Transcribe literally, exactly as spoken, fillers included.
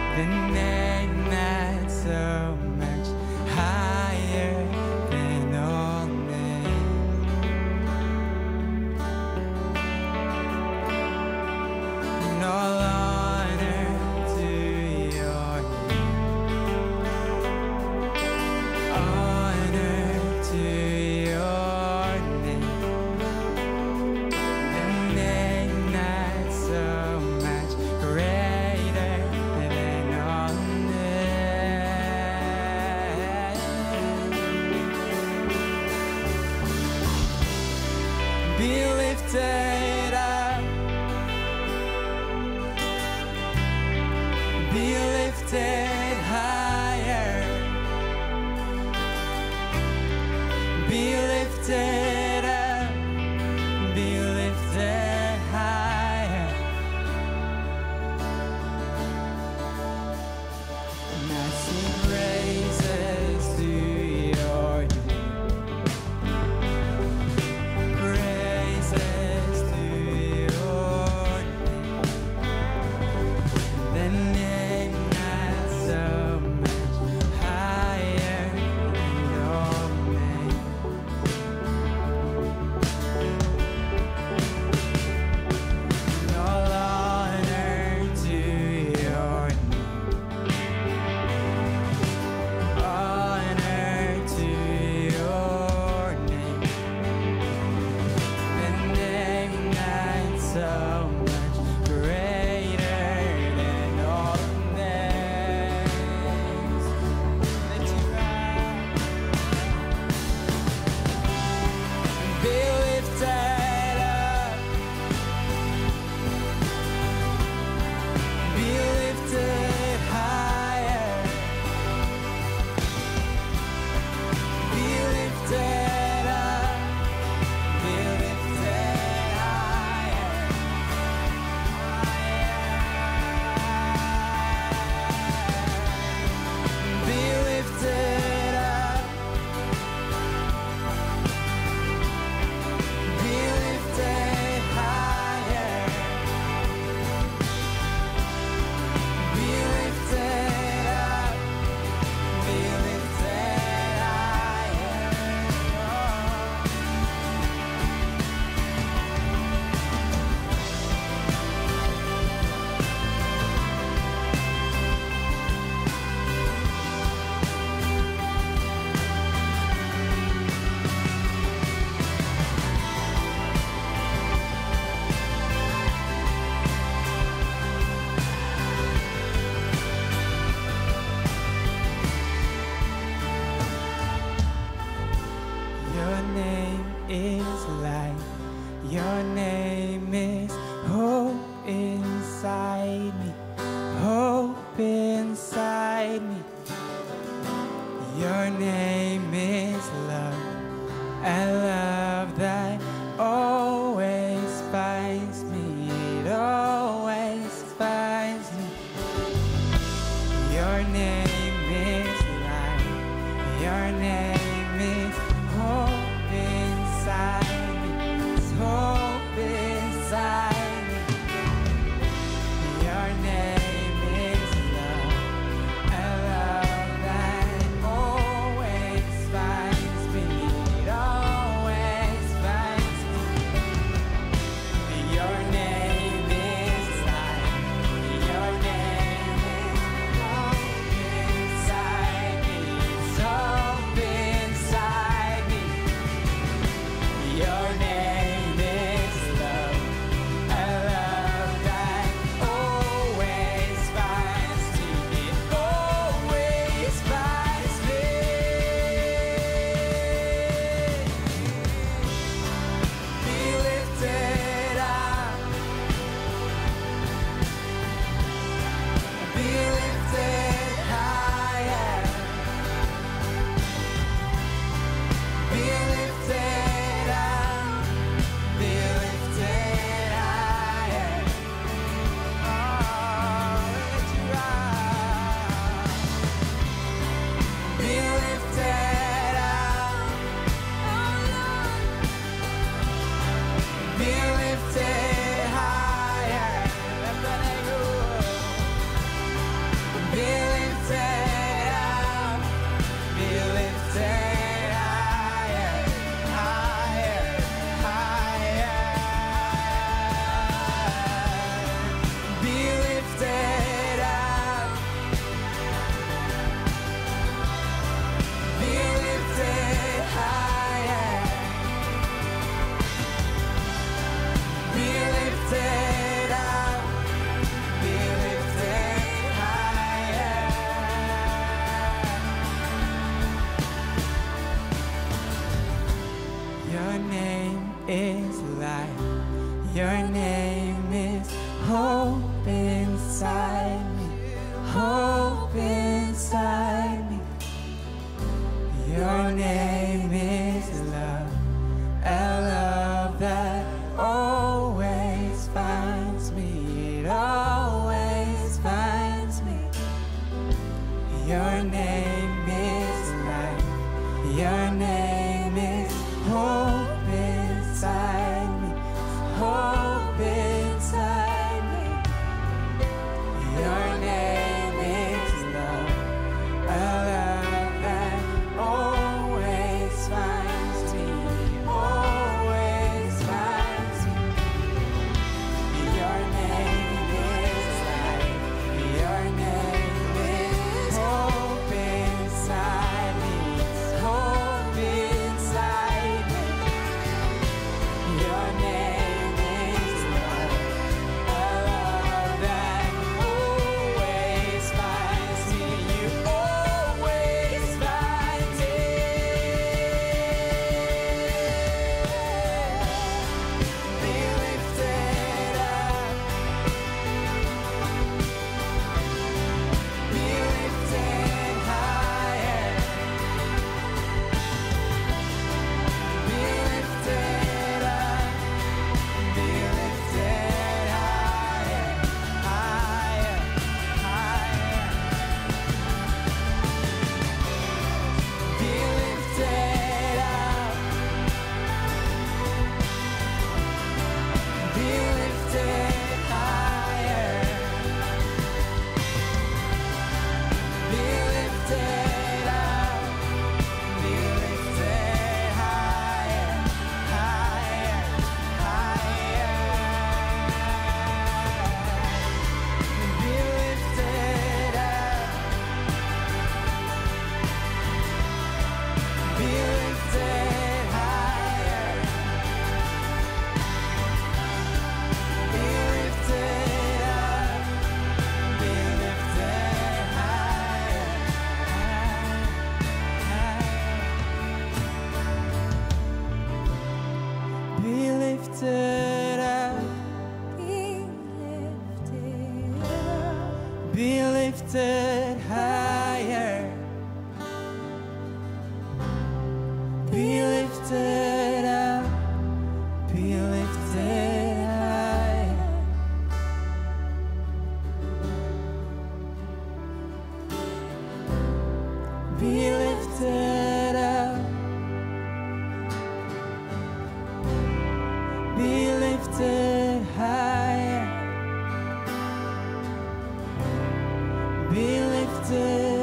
the name that's so much higher than all names. And all honor to your name. Honor to your name. The name that's so much greater than all names. Be lifted up. Be lifted higher. Be lifted up. Be lifted higher. And I sing praises to your name. Praises to your name. The name that's so much higher than all names. And all honor to your name. Honor to your name. The name that's so much greater than all names. Lift you up. Be lifted up. Be lifted higher. Be lifted up. Be lifted higher. Be lifted up. Be lifted higher. Be lifted up. Be lifted higher. Your name is light. Your name is hope inside me. Hope inside me. Your name is love. A love that always finds me. It always finds me. Your name is light. Your name is hope inside me. It's hope inside me. Your name is love. A love that always finds me. It always finds me. Your name is light. Your name is hope be lifted higher, be lifted up, be lifted higher. Be lifted up, be lifted higher, be lifted